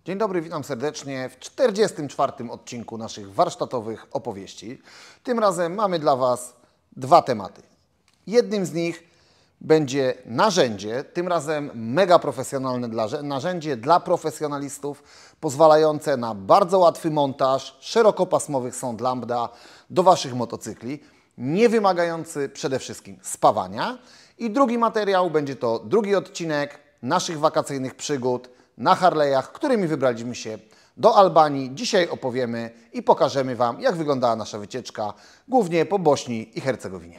Dzień dobry, witam serdecznie w 44. odcinku naszych warsztatowych opowieści. Tym razem mamy dla Was dwa tematy. Jednym z nich będzie narzędzie, tym razem mega profesjonalne narzędzie dla profesjonalistów, pozwalające na bardzo łatwy montaż szerokopasmowych sond lambda do Waszych motocykli, nie wymagający przede wszystkim spawania. I drugi materiał będzie to drugi odcinek naszych wakacyjnych przygód na Harley'ach, którymi wybraliśmy się do Albanii. Dzisiaj opowiemy i pokażemy Wam, jak wyglądała nasza wycieczka, głównie po Bośni i Hercegowinie.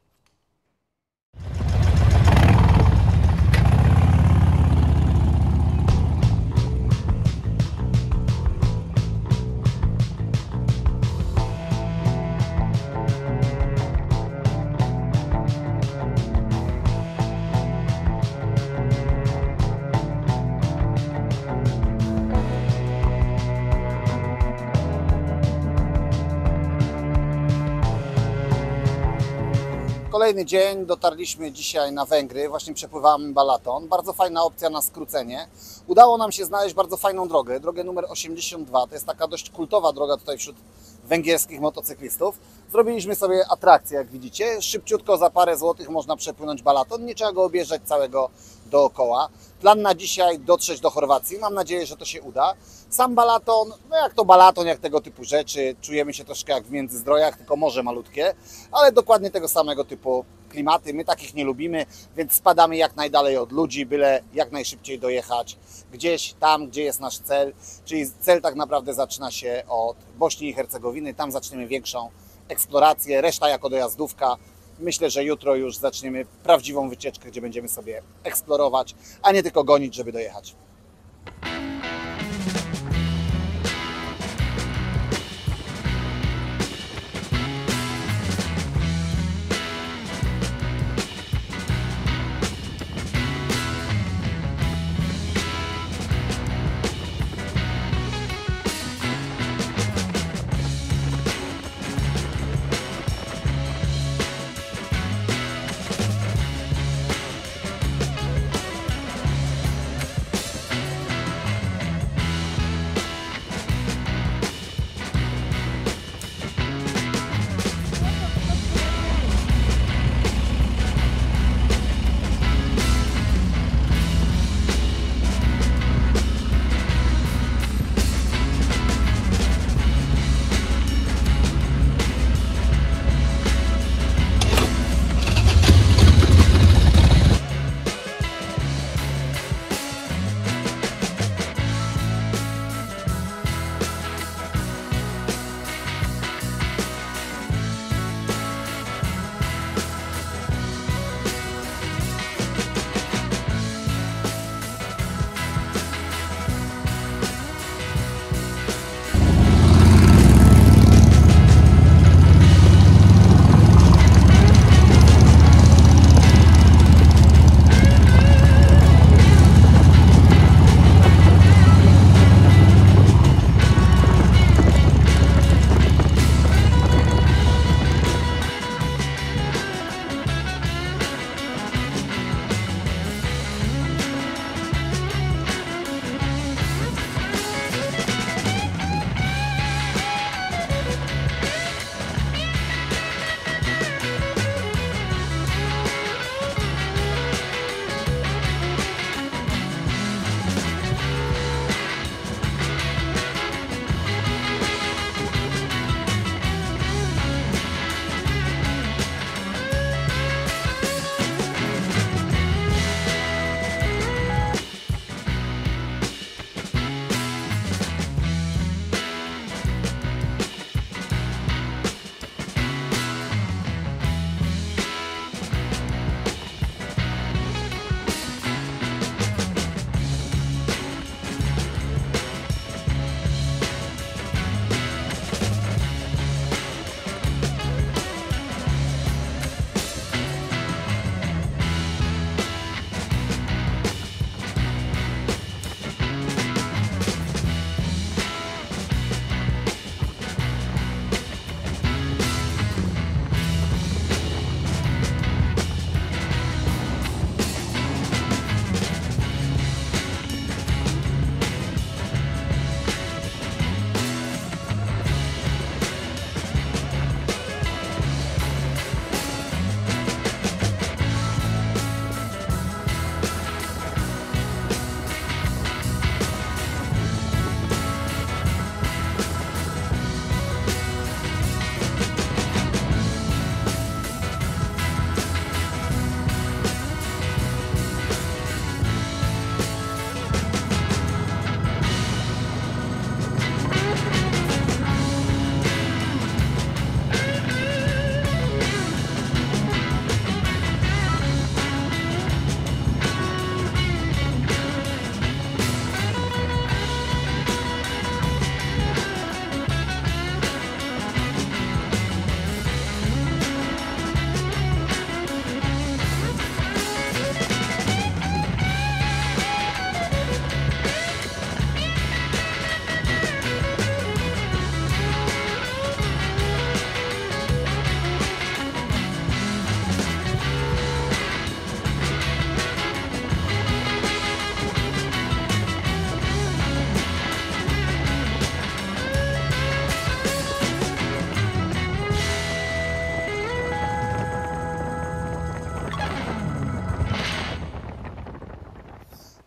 Kolejny dzień, dotarliśmy dzisiaj na Węgry, właśnie przepływamy Balaton. Bardzo fajna opcja na skrócenie. Udało nam się znaleźć bardzo fajną drogę, drogę numer 82. To jest taka dość kultowa droga tutaj wśród węgierskich motocyklistów. Zrobiliśmy sobie atrakcję, jak widzicie. Szybciutko za parę złotych można przepłynąć Balaton, nie trzeba go objeżdżać całego dookoła. Plan na dzisiaj dotrzeć do Chorwacji, mam nadzieję, że to się uda. Sam Balaton, no jak to Balaton, jak tego typu rzeczy, czujemy się troszkę jak w Międzyzdrojach, tylko morze malutkie, ale dokładnie tego samego typu klimaty. My takich nie lubimy, więc spadamy jak najdalej od ludzi, byle jak najszybciej dojechać gdzieś tam, gdzie jest nasz cel. Czyli cel tak naprawdę zaczyna się od Bośni i Hercegowiny, tam zaczniemy większą eksplorację, reszta jako dojazdówka. Myślę, że jutro już zaczniemy prawdziwą wycieczkę, gdzie będziemy sobie eksplorować, a nie tylko gonić, żeby dojechać.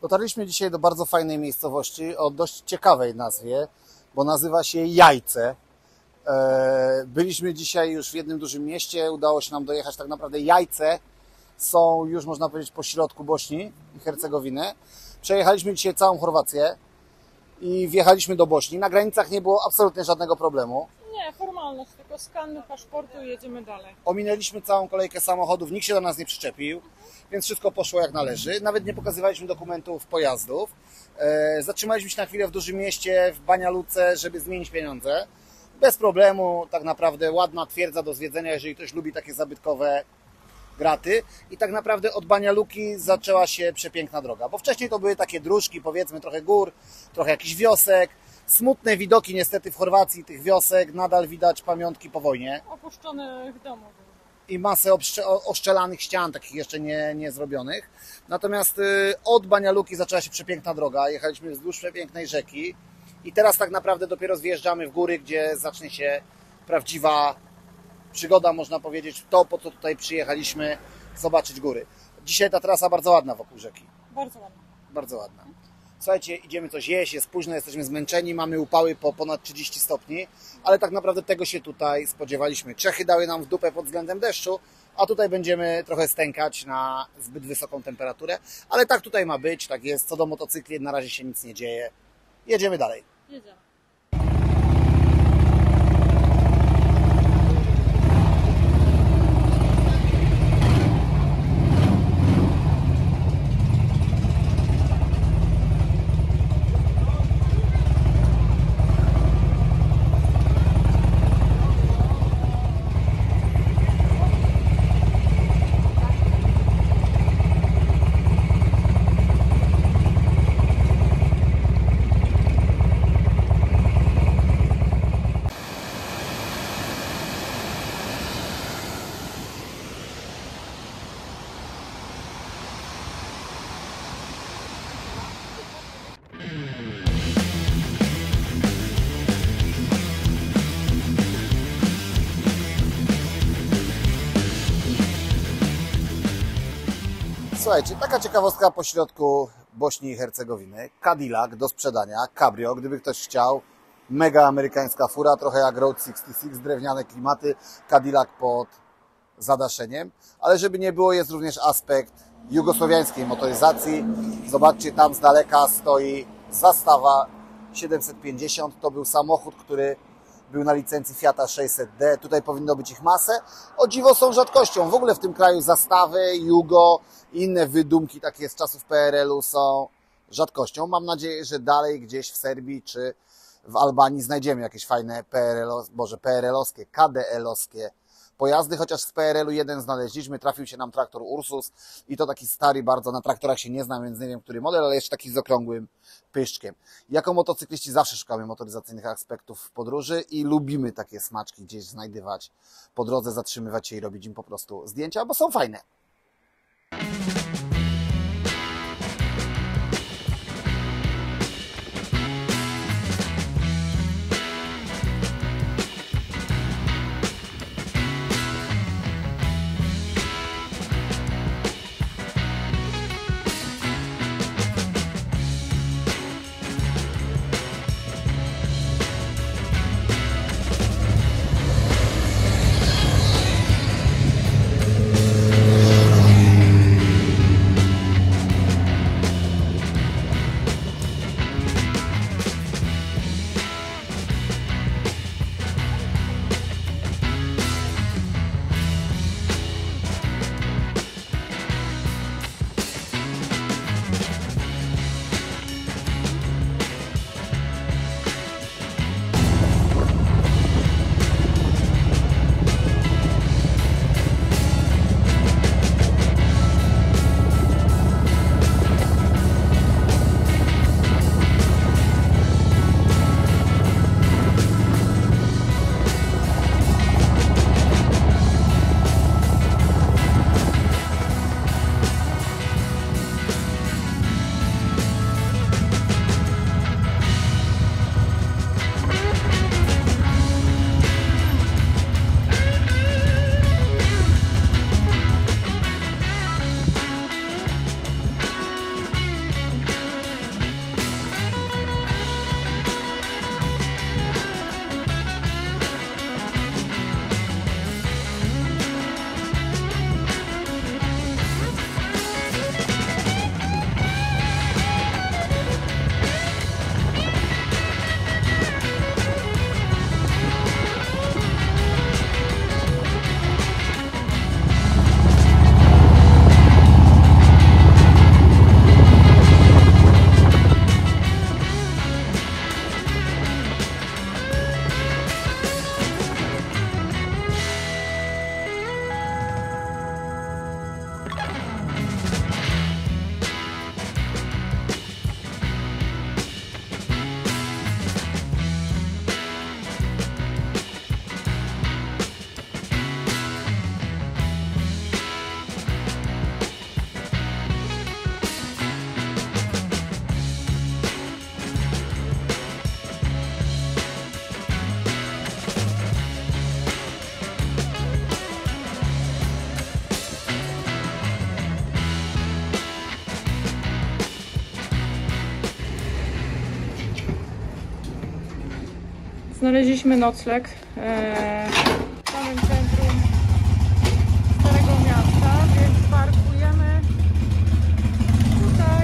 Dotarliśmy dzisiaj do bardzo fajnej miejscowości o dość ciekawej nazwie, bo nazywa się Jajce. Byliśmy dzisiaj już w jednym dużym mieście, udało się nam dojechać. Tak naprawdę Jajce są już, można powiedzieć, po środku Bośni i Hercegowiny. Przejechaliśmy dzisiaj całą Chorwację i wjechaliśmy do Bośni. Na granicach nie było absolutnie żadnego problemu. Nie, formalność, tylko skan paszportu i jedziemy dalej. Ominęliśmy całą kolejkę samochodów, nikt się do nas nie przyczepił, więc wszystko poszło jak należy. Nawet nie pokazywaliśmy dokumentów pojazdów. Zatrzymaliśmy się na chwilę w dużym mieście, w Banja-Luce, żeby zmienić pieniądze. Bez problemu, tak naprawdę ładna twierdza do zwiedzenia, jeżeli ktoś lubi takie zabytkowe graty. I tak naprawdę od Banja-Luki zaczęła się przepiękna droga, bo wcześniej to były takie dróżki, powiedzmy trochę gór, trochę jakichś wiosek. Smutne widoki niestety w Chorwacji tych wiosek, nadal widać pamiątki po wojnie. Opuszczonych domów. I masę oszczelanych ścian, takich jeszcze nie zrobionych. Natomiast od Banja-Luki zaczęła się przepiękna droga, jechaliśmy wzdłuż przepięknej rzeki i teraz tak naprawdę dopiero zjeżdżamy w góry, gdzie zacznie się prawdziwa przygoda, można powiedzieć, to po co tutaj przyjechaliśmy, zobaczyć góry. Dzisiaj ta trasa bardzo ładna wokół rzeki. Bardzo ładnie. Bardzo ładna. Słuchajcie, idziemy coś jeść, jest późno, jesteśmy zmęczeni, mamy upały po ponad 30 stopni, ale tak naprawdę tego się tutaj spodziewaliśmy. Czechy dały nam w dupę pod względem deszczu, a tutaj będziemy trochę stękać na zbyt wysoką temperaturę, ale tak tutaj ma być, tak jest. Co do motocykli, na razie się nic nie dzieje. Jedziemy dalej. Jedziemy. Słuchajcie, taka ciekawostka po środku Bośni i Hercegowiny. Cadillac do sprzedania, cabrio, gdyby ktoś chciał. Mega amerykańska fura, trochę jak Road 66, drewniane klimaty, Cadillac pod zadaszeniem. Ale żeby nie było, jest również aspekt jugosłowiańskiej motoryzacji. Zobaczcie, tam z daleka stoi zastawa 750. To był samochód, który był na licencji Fiata 600D. Tutaj powinno być ich masę. O dziwo są rzadkością. W ogóle w tym kraju zastawy, Jugo i inne wydumki takie z czasów PRL-u są rzadkością. Mam nadzieję, że dalej gdzieś w Serbii czy w Albanii znajdziemy jakieś fajne PRL-owskie, KDL-owskie pojazdy, chociaż z PRL-u jeden znaleźliśmy, trafił się nam traktor Ursus i to taki stary bardzo, na traktorach się nie znam, więc nie wiem, który model, ale jeszcze taki z okrągłym pyszczkiem. Jako motocykliści zawsze szukamy motoryzacyjnych aspektów w podróży i lubimy takie smaczki gdzieś znajdywać po drodze, zatrzymywać się i robić im po prostu zdjęcia, bo są fajne. Znaleźliśmy nocleg w samym centrum Starego Miasta, więc parkujemy tutaj.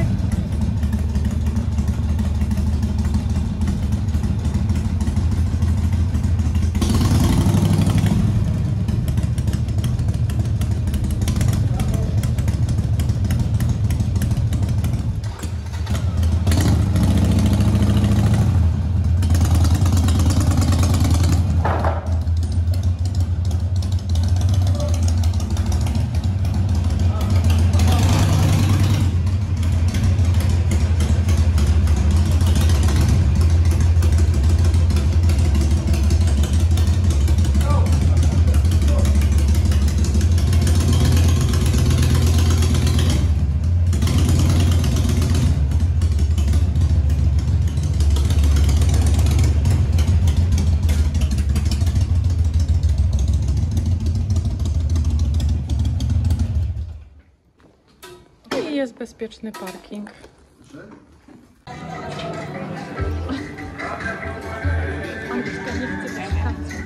I jest bezpieczny parking. Angielska nie chce być w kacu.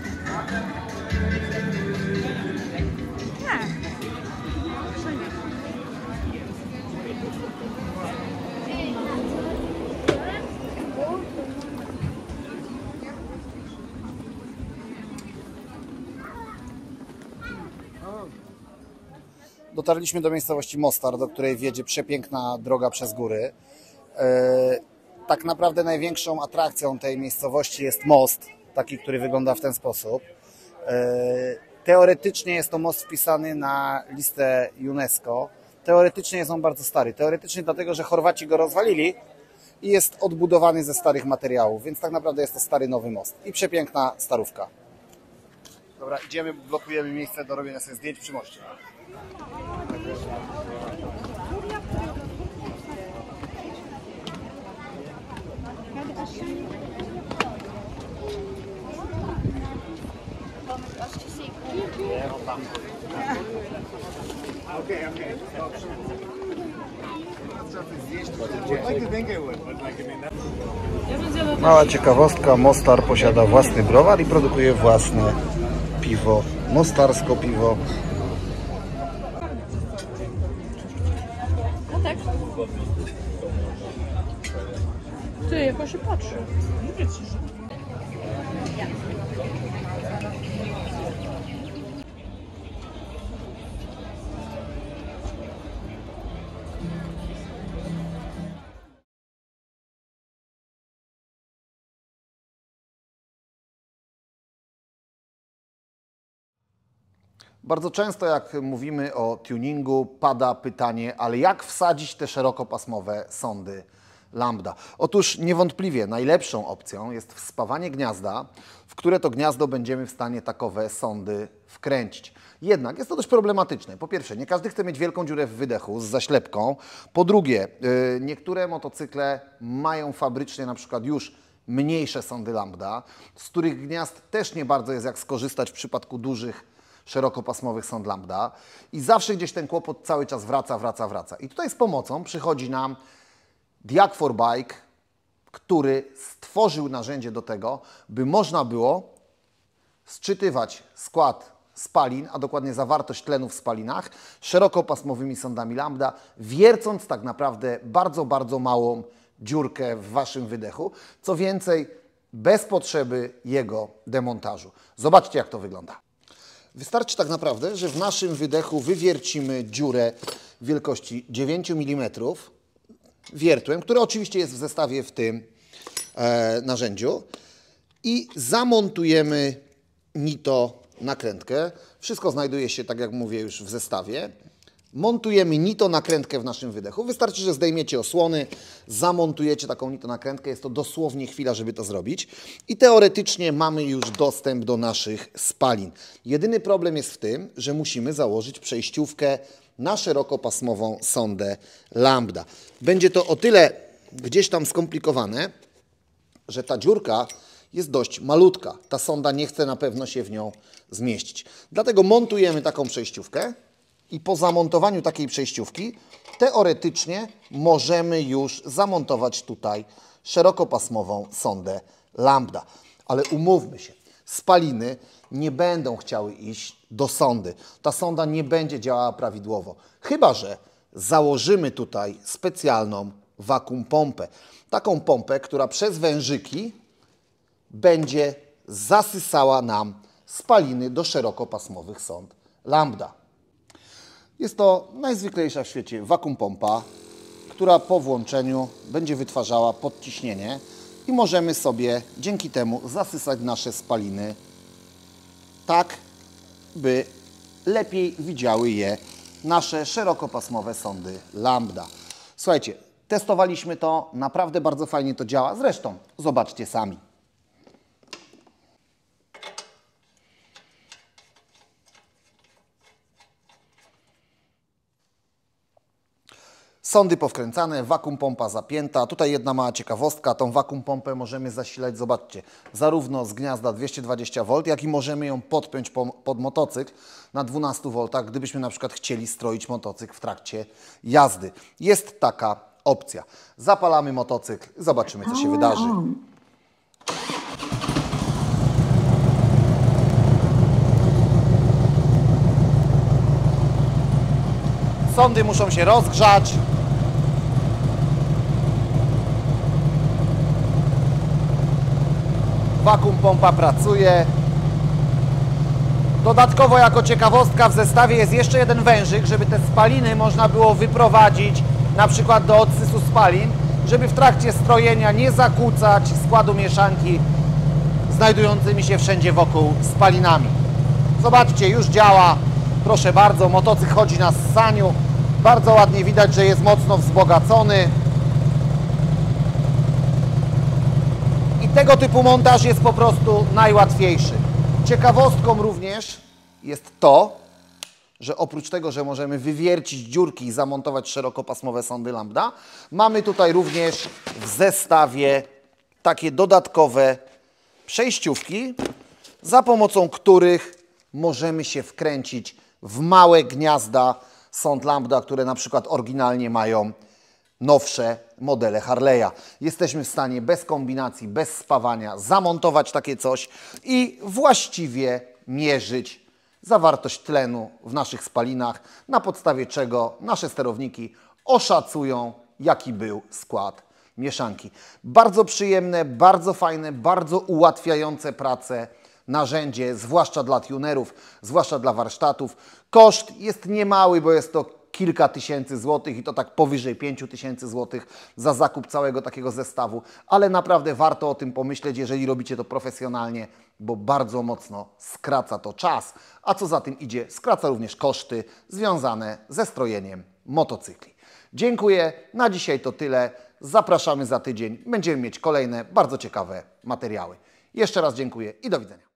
Nie. Dotarliśmy do miejscowości Mostar, do której wiedzie przepiękna droga przez góry. Tak naprawdę największą atrakcją tej miejscowości jest most, taki, który wygląda w ten sposób. Teoretycznie jest to most wpisany na listę UNESCO. Teoretycznie jest on bardzo stary. Teoretycznie dlatego, że Chorwaci go rozwalili i jest odbudowany ze starych materiałów, więc tak naprawdę jest to stary, nowy most. I przepiękna starówka. Dobra, idziemy, blokujemy miejsce do robienia sobie zdjęć przy moście. Mała ciekawostka, Mostar posiada własny browar i produkuje własne piwo, mostarsko piwo. No tak. Ty, jako się patrzy. Mówię ci, że... Bardzo często jak mówimy o tuningu, pada pytanie, ale jak wsadzić te szerokopasmowe sondy Lambda? Otóż niewątpliwie najlepszą opcją jest wspawanie gniazda, w które to gniazdo będziemy w stanie takowe sondy wkręcić. Jednak jest to dość problematyczne. Po pierwsze, nie każdy chce mieć wielką dziurę w wydechu z zaślepką. Po drugie, niektóre motocykle mają fabrycznie na przykład już mniejsze sondy Lambda, z których gniazd też nie bardzo jest jak skorzystać w przypadku dużych szerokopasmowych sond Lambda i zawsze gdzieś ten kłopot cały czas wraca. I tutaj z pomocą przychodzi nam Diag4Bike, który stworzył narzędzie do tego, by można było sczytywać skład spalin, a dokładnie zawartość tlenu w spalinach, szerokopasmowymi sondami Lambda, wiercąc tak naprawdę bardzo małą dziurkę w Waszym wydechu. Co więcej, bez potrzeby jego demontażu. Zobaczcie, jak to wygląda. Wystarczy tak naprawdę, że w naszym wydechu wywiercimy dziurę wielkości 9 mm wiertłem, które oczywiście jest w zestawie w tym narzędziu i zamontujemy nito nakrętkę. Wszystko znajduje się, tak jak mówię, już w zestawie. Montujemy nito nakrętkę w naszym wydechu. Wystarczy, że zdejmiecie osłony, zamontujecie taką nito nakrętkę. Jest to dosłownie chwila, żeby to zrobić. I teoretycznie mamy już dostęp do naszych spalin. Jedyny problem jest w tym, że musimy założyć przejściówkę na szerokopasmową sondę Lambda. Będzie to o tyle gdzieś tam skomplikowane, że ta dziurka jest dość malutka. Ta sonda nie chce na pewno się w nią zmieścić. Dlatego montujemy taką przejściówkę i po zamontowaniu takiej przejściówki teoretycznie możemy już zamontować tutaj szerokopasmową sondę Lambda. Ale umówmy się, spaliny nie będą chciały iść do sondy. Ta sonda nie będzie działała prawidłowo. Chyba że założymy tutaj specjalną vacuum pompę. Taką pompę, która przez wężyki będzie zasysała nam spaliny do szerokopasmowych sond Lambda. Jest to najzwyklejsza w świecie vacuum pompa, która po włączeniu będzie wytwarzała podciśnienie i możemy sobie dzięki temu zasysać nasze spaliny tak, by lepiej widziały je nasze szerokopasmowe sondy Lambda. Słuchajcie, testowaliśmy to, naprawdę bardzo fajnie to działa. Zresztą zobaczcie sami. Sondy powkręcane, vacuum pompa zapięta. Tutaj jedna mała ciekawostka. Tą vacuum pompę możemy zasilać, zobaczcie, zarówno z gniazda 220 V, jak i możemy ją podpiąć pod motocykl na 12 V, gdybyśmy na przykład chcieli stroić motocykl w trakcie jazdy. Jest taka opcja. Zapalamy motocykl, zobaczymy, co się wydarzy. Sondy muszą się rozgrzać. Vacuum pompa pracuje. Dodatkowo jako ciekawostka w zestawie jest jeszcze jeden wężyk, żeby te spaliny można było wyprowadzić na przykład do odsysu spalin, żeby w trakcie strojenia nie zakłócać składu mieszanki znajdującymi się wszędzie wokół spalinami. Zobaczcie, już działa. Proszę bardzo, motocykl chodzi na ssaniu. Bardzo ładnie widać, że jest mocno wzbogacony. I tego typu montaż jest po prostu najłatwiejszy. Ciekawostką również jest to, że oprócz tego, że możemy wywiercić dziurki i zamontować szerokopasmowe sondy Lambda, mamy tutaj również w zestawie takie dodatkowe przejściówki, za pomocą których możemy się wkręcić w małe gniazda sond Lambda, które na przykład oryginalnie mają nowsze modele Harley'a. Jesteśmy w stanie bez kombinacji, bez spawania zamontować takie coś i właściwie mierzyć zawartość tlenu w naszych spalinach, na podstawie czego nasze sterowniki oszacują, jaki był skład mieszanki. Bardzo przyjemne, bardzo fajne, bardzo ułatwiające pracę narzędzie, zwłaszcza dla tunerów, zwłaszcza dla warsztatów. Koszt jest niemały, bo jest to kilka tysięcy złotych i to tak powyżej 5000 złotych za zakup całego takiego zestawu, ale naprawdę warto o tym pomyśleć, jeżeli robicie to profesjonalnie, bo bardzo mocno skraca to czas, a co za tym idzie, skraca również koszty związane ze strojeniem motocykli. Dziękuję, na dzisiaj to tyle. Zapraszamy za tydzień, będziemy mieć kolejne bardzo ciekawe materiały. Jeszcze raz dziękuję i do widzenia.